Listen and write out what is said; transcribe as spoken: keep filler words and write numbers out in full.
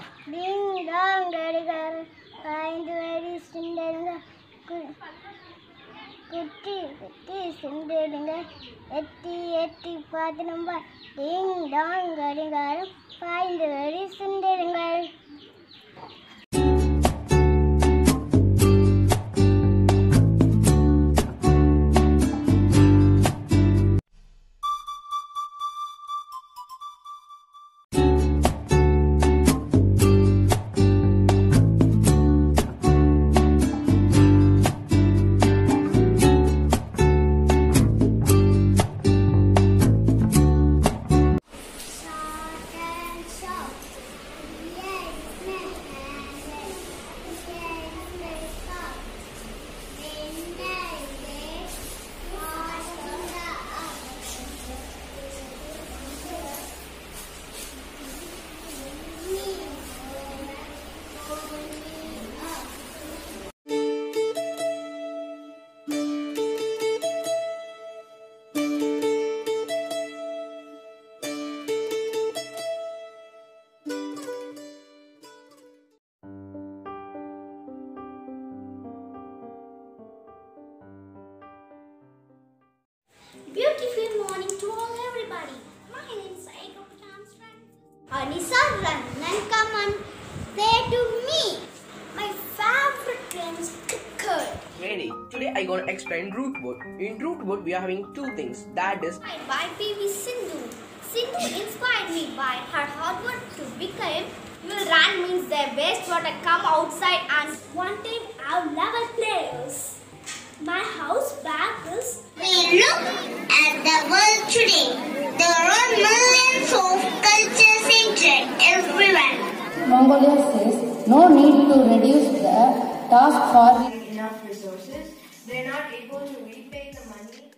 Ding dong, gadigaram பாய்ந்து வரி சிந்தடுங்க குட்டி குட்டி சிந்தடுங்க எட்டி எட்டி பார்த்து நம்ம டிங் டாங் கடிகாரம் பாய்ந்து வரி சிந்தடுங்கள். Beautiful morning to all everybody. My name is Aiko Pichan's friend. Anisa, run and come and say to me. My favorite game is cricket. Ready? Today I gonna explain root word. In root word we are having two things. That is by P V Sindhu. Sindhu inspired me by her hard work to become. Will run means their wastewater come outside and one time our level players. My house back is. We look at the world today. There are millions of culture centers everywhere. Mongolia says no need to reduce the task for enough resources. They are not able to repay the money.